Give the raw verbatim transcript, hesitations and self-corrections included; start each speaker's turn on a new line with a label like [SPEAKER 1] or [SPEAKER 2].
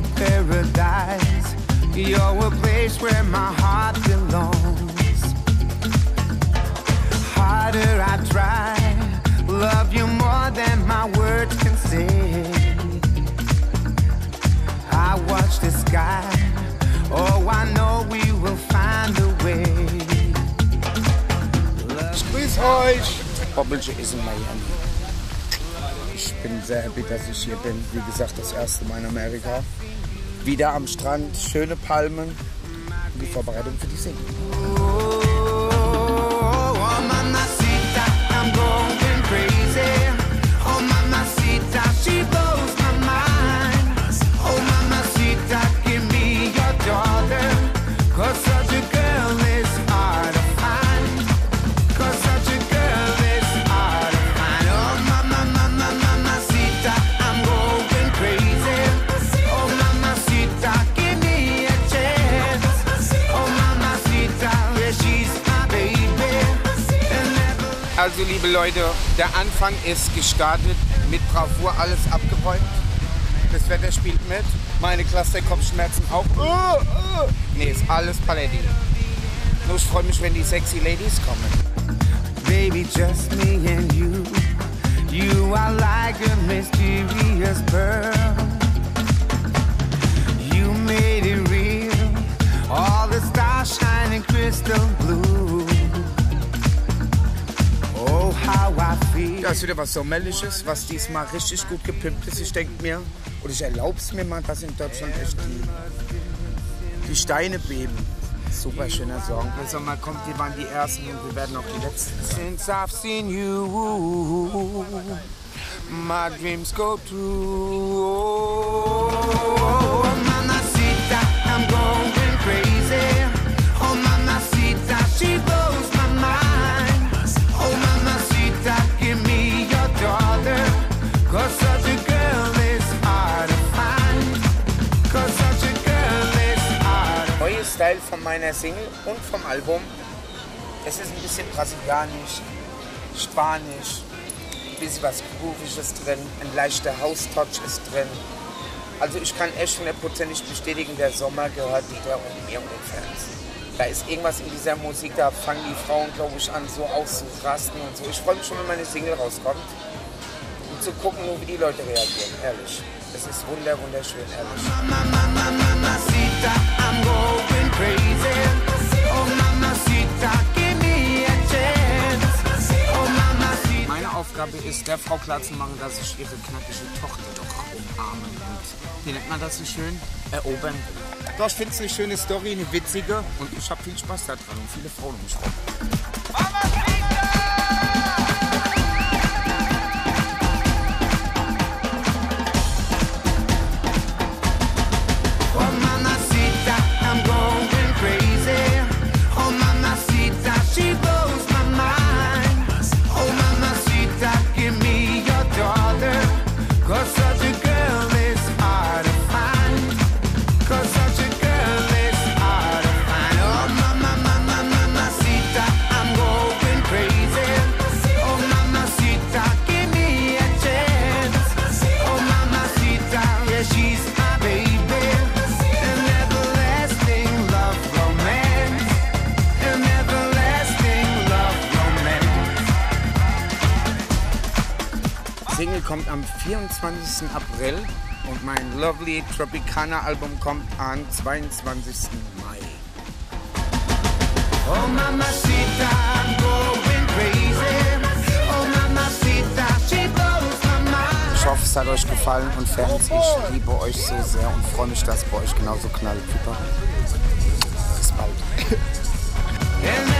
[SPEAKER 1] paradise. You're a place where my heart belongs. Harder I try, love you more than my words can say. I watch the sky, oh I know we will find a way.
[SPEAKER 2] Ich grüße euch! Bobbelche ist in Miami. Ich bin sehr happy, dass ich hier bin. Wie gesagt, das erste Mal in Amerika. Wieder am Strand, schöne Palmen und die Vorbereitung für die Single.
[SPEAKER 3] Also liebe Leute, der Anfang ist gestartet, mit Bravour alles abgeräumt. Das Wetter spielt mit, meine Cluster-Kopfschmerzen auch. Uh, uh. Nee, ist alles Paletti. Nur ich freue mich, wenn die sexy Ladies kommen.
[SPEAKER 1] Baby, just me and you. You are like a mysterious pearl. You made it real. All the stars shining crystal blue.
[SPEAKER 2] Das ist wieder was Sommerliches, was diesmal richtig gut gepimpt ist. Ich denke mir, oder ich erlaube es mir mal, dass in Deutschland echt die, die Steine beben. Super schöner Song. Der Sommer kommt, die waren die ersten und wir werden auch die letzten sein.
[SPEAKER 3] Since I've seen you, my dreams go true.
[SPEAKER 1] Oh, mamacita, I'm going crazy. Oh, mamacita, she blows my mind. Oh, mamacita, give me your daughter. Cause such a girl is hard to find. Cause such a girl is hard to find.
[SPEAKER 2] Neues Style von meiner Single und vom Album. Es ist ein bisschen brasilianisch, spanisch, ein bisschen was Grooviges drin, ein leichter House-Touch ist drin. Also ich kann echt hundertprozentig bestätigen, der Sommer gehört wieder und mir und den Fans. Da ist irgendwas in dieser Musik, da fangen die Frauen, glaube ich, an so auszurasten und so. Ich freue mich schon, wenn meine Single rauskommt. Und zu gucken, nur wie die Leute reagieren, ehrlich. Es ist wunder, wunderschön, ehrlich.
[SPEAKER 3] Meine Aufgabe ist, der Frau klarzumachen, dass ich ihre knackige Tochter doch umarmen und, wie nennt man das so schön, erobern will.
[SPEAKER 2] Doch, ich finde es eine schöne Story, eine witzige und ich habe viel Spaß daran und viele Frauen um mich rum.
[SPEAKER 3] Single kommt am vierundzwanzigsten April und mein Lovely Tropicana Album kommt am zweiundzwanzigsten Mai.
[SPEAKER 1] Oh mamacita, I'm going crazy. Oh mamacita, she blows my mind.
[SPEAKER 2] Ich hoffe, es hat euch gefallen und Fans, ich liebe euch so sehr und freue mich, dass es bei euch genauso knallt. Super. Bis bald.